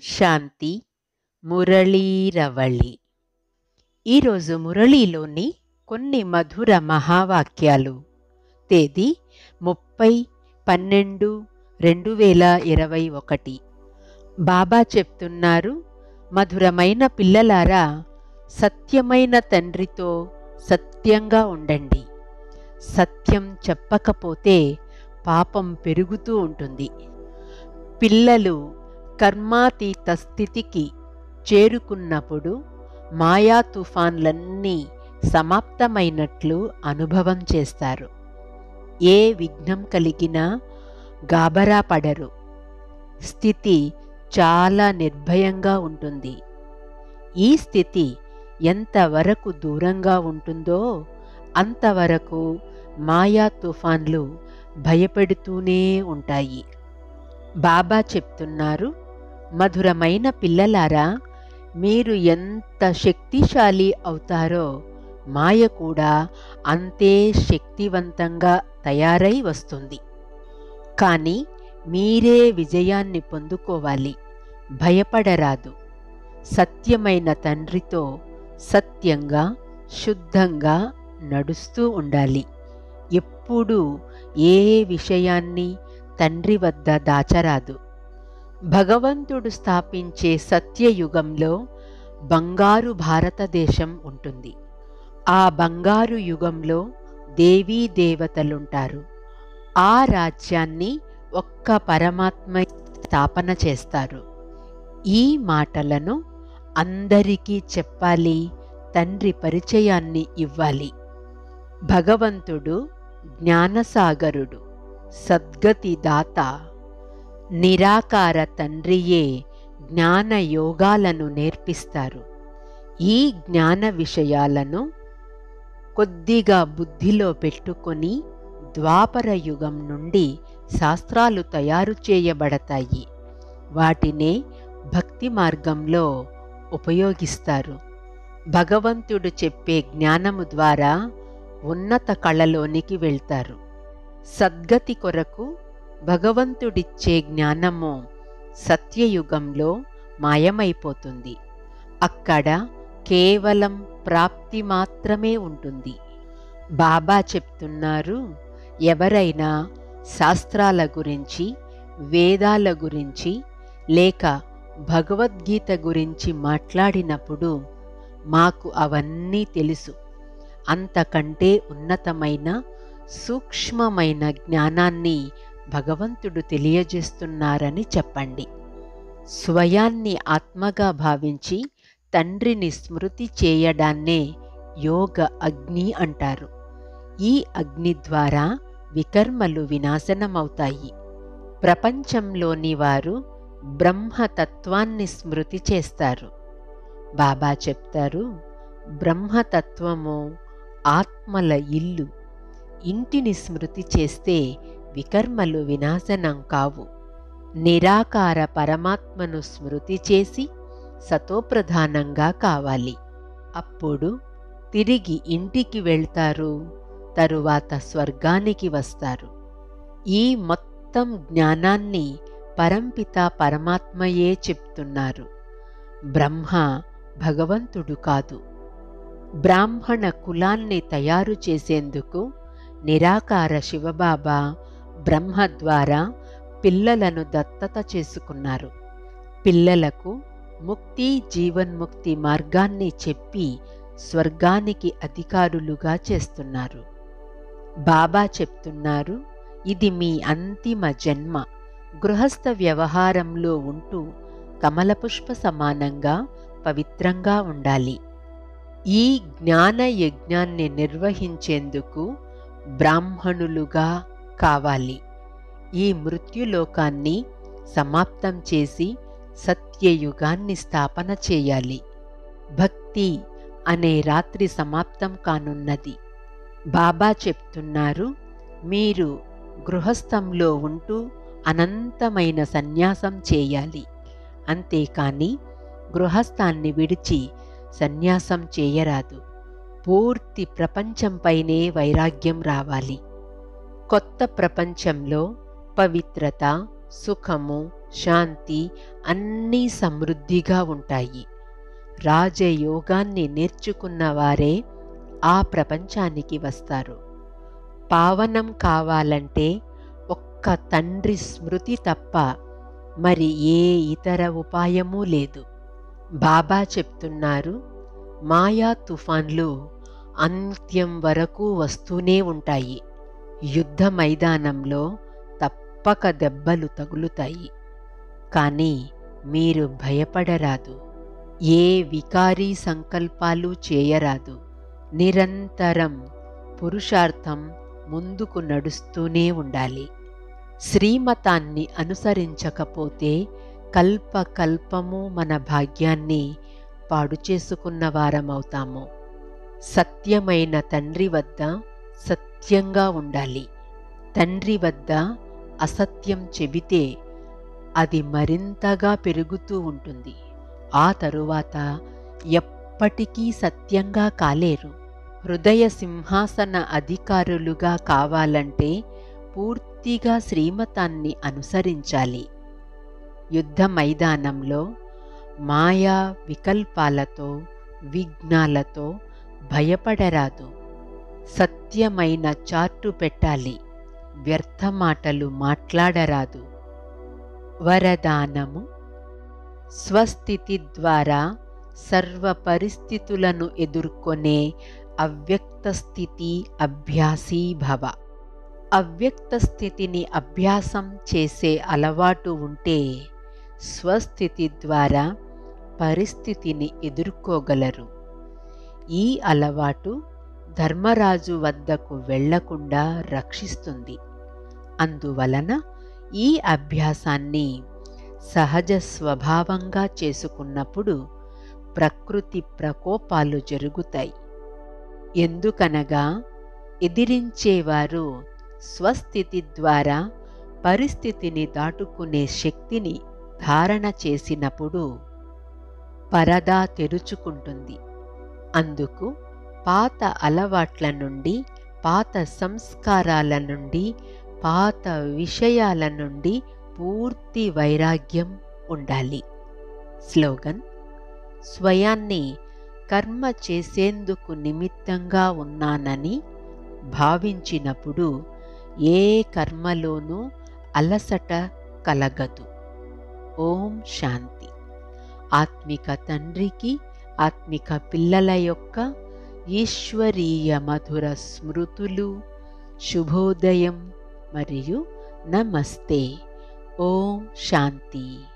శాంతి మురళీరవళి. ఈరోజు మురళీలోని కొన్ని మధుర మహావాక్యాలు. తేదీ 30/12/2021. బాబా చెప్తున్నారు, మధురమైన పిల్లలారా, సత్యమైన తండ్రితో సత్యంగా ఉండండి. సత్యం చెప్పకపోతే పాపం పెరుగుతూ ఉంటుంది. పిల్లలు కర్మాతీత స్థితికి చేరుకున్నప్పుడు మాయా తుఫాన్లన్నీ సమాప్తమైనట్లు అనుభవం చేస్తారు. ఏ విఘ్నం కలిగినా గాబరా పడరు. స్థితి చాలా నిర్భయంగా ఉంటుంది. ఈ స్థితి ఎంతవరకు దూరంగా ఉంటుందో అంతవరకు మాయా తుఫాన్లు భయపెడుతూనే ఉంటాయి. బాబా చెప్తున్నారు, మధురమైన పిల్లలారా, మీరు ఎంత శక్తిశాలి అవుతారో మాయ కూడా అంతే శక్తివంతంగా తయారై వస్తుంది. కానీ మీరే విజయాన్ని పొందుకోవాలి. భయపడరాదు. సత్యమైన తండ్రితో సత్యంగా శుద్ధంగా నడుస్తూ ఉండాలి. ఎప్పుడూ ఏ విషయాన్ని తండ్రి వద్ద దాచరాదు. భగవంతుడు స్థాపించే సత్యయుగంలో బంగారు భారతదేశం ఉంటుంది. ఆ బంగారు యుగంలో దేవీ దేవతలుంటారు. ఆ రాజ్యాన్ని ఒక్క పరమాత్మ స్థాపన చేస్తారు. ఈ మాటలను అందరికీ చెప్పాలి. తండ్రి పరిచయాన్ని ఇవ్వాలి. భగవంతుడు జ్ఞానసాగరుడు, సద్గతి దాత. నిరాకార తండ్రియే జ్ఞాన యోగాలను నేర్పిస్తారు. ఈ జ్ఞాన విషయాలను కొద్దిగా బుద్ధిలో పెట్టుకొని ద్వాపర యుగం నుండి శాస్త్రాలు తయారు చేయబడతాయి. వాటినే భక్తి మార్గంలో ఉపయోగిస్తారు. భగవంతుడు చెప్పే జ్ఞానము ద్వారా ఉన్నత కళలోనికి వెళ్తారు. సద్గతి కొరకు భగవంతుడిచ్చే జ్ఞానము సత్యయుగంలో మాయమైపోతుంది. అక్కడ కేవలం ప్రాప్తి మాత్రమే ఉంటుంది. బాబా చెప్తున్నారు, ఎవరైనా శాస్త్రాల గురించి, వేదాల గురించి లేక భగవద్గీత గురించి మాట్లాడినప్పుడు మాకు అవన్నీ తెలుసు, అంతకంటే ఉన్నతమైన సూక్ష్మమైన జ్ఞానాన్ని భగవంతుడు తెలియజేస్తున్నారని చెప్పండి. స్వయాన్ని ఆత్మగా భావించి తండ్రిని స్మృతి చేయడాన్నే యోగ అగ్ని అంటారు. ఈ అగ్ని ద్వారా వికర్మలు వినాశనమవుతాయి. ప్రపంచంలోని వారు బ్రహ్మతత్వాన్ని స్మృతి చేస్తారు. బాబా చెప్తారు, బ్రహ్మతత్వము ఆత్మల ఇల్లు. ఇంటిని స్మృతి చేస్తే వికర్మలు వినాశనం కావు. నిరాకార పరమాత్మను స్మృతి చేసి సతోప్రధానంగా కావాలి. అప్పుడు తిరిగి ఇంటికి వెళ్తారు. తరువాత స్వర్గానికి వస్తారు. ఈ మొత్తం జ్ఞానాన్ని పరంపిత పరమాత్మయే చెప్తున్నారు. బ్రహ్మ భగవంతుడు కాదు. బ్రాహ్మణ కులాన్ని తయారు చేసేందుకు నిరాకార శివబాబా బ్రహ్మ ద్వారా పిల్లలను దత్తత చేసుకున్నారు. పిల్లలకు ముక్తి జీవన్ముక్తి మార్గాన్ని చెప్పి స్వర్గానికి అధికారులుగా చేస్తున్నారు. బాబా చెప్తున్నారు, ఇది మీ అంతిమ జన్మ. గృహస్థ వ్యవహారంలో ఉంటూ కమలపుష్ప సమానంగా పవిత్రంగా ఉండాలి. ఈ జ్ఞాన యజ్ఞాన్ని నిర్వహించేందుకు బ్రాహ్మణులుగా కావాలి. ఈ మృత్యులోకాన్ని సమాప్తం చేసి సత్యయుగాన్ని స్థాపన చేయాలి. భక్తి అనే రాత్రి సమాప్తం కానున్నది. బాబా చెప్తున్నారు, మీరు గృహస్థంలో ఉంటూ అనంతమైన సన్యాసం చేయాలి. అంతేకాని గృహస్థాన్ని విడిచి సన్యాసం చేయరాదు. పూర్తి ప్రపంచంపైనే వైరాగ్యం రావాలి. కొత్త ప్రపంచంలో పవిత్రత, సుఖము, శాంతి అన్నీ సమృద్ధిగా ఉంటాయి. రాజయోగాన్ని నేర్చుకున్న వారే ఆ ప్రపంచానికి వస్తారు. పావనం కావాలంటే ఒక్క తండ్రి స్మృతి తప్ప మరి ఏ ఇతర ఉపాయమూ లేదు. బాబా చెప్తున్నారు, మాయా తుఫాన్లు అంత్యం వరకు వస్తూనే ఉంటాయి. యుద్ధ మైదానంలో తప్పక దెబ్బలు తగులుతాయి. కానీ మీరు భయపడరాదు. ఏ వికారీ సంకల్పాలు చేయరాదు. నిరంతరం పురుషార్థం ముందుకు నడుస్తూనే ఉండాలి. శ్రీమతాన్ని అనుసరించకపోతే కల్పకల్పము మన భాగ్యాన్ని పాడు చేసుకున్న వారమవుతాము. సత్యమైన తండ్రి వద్ద సత్యంగా ఉండాలి. తండ్రి వద్ద అసత్యం చెబితే అది మరింతగా పెరుగుతూ ఉంటుంది. ఆ తరువాత ఎప్పటికీ సత్యంగా కాలేరు. హృదయ సింహాసన అధికారులుగా కావాలంటే పూర్తిగా శ్రీమతాన్ని అనుసరించాలి. యుద్ధ మైదానంలో మాయా వికల్పాలతో, విఘ్నాలతో భయపడరాదు. సత్యమైన చార్టు పెట్టాలి. వ్యర్థ మాటలు మాట్లాడరాదు. వరదానము: స్వస్థితి ద్వారా సర్వ పరిస్థితులను ఎదుర్కొనే అవ్యక్త స్థితి అభ్యాసీ భవ. అవ్యక్త స్థితిని అభ్యాసం చేసే అలవాటు ఉంటే స్వస్థితి ద్వారా పరిస్థితిని ఎదుర్కోగలరు. ఈ అలవాటు ధర్మరాజు వద్దకు వెళ్లకుండా రక్షిస్తుంది. అందువలన ఈ అభ్యాసాన్ని సహజ స్వభావంగా చేసుకున్నప్పుడు ప్రకృతి ప్రకోపాలు జరుగుతాయి. ఎందుకనగా ఎదిరించేవారు స్వస్థితి ద్వారా పరిస్థితిని దాటుకునే శక్తిని ధారణ చేసినప్పుడు పరదా తెరుచుకుంటుంది. అందుకు పాత అలవాట్ల నుండి, పాత సంస్కారాల నుండి, పాత విషయాల నుండి పూర్తి వైరాగ్యం ఉండాలి. స్లోగన్: స్వయాన్ని కర్మ చేసేందుకు నిమిత్తంగా ఉన్నానని భావించినప్పుడు ఏ కర్మలోనూ అలసట కలగదు. ఓం శాంతి. ఆత్మిక తండ్రికి, ఆత్మిక పిల్లల యొక్క ఈశ్వరీయ మధుర స్మృతులు, శుభోదయం మరియు నమస్తే. ఓం శాంతి.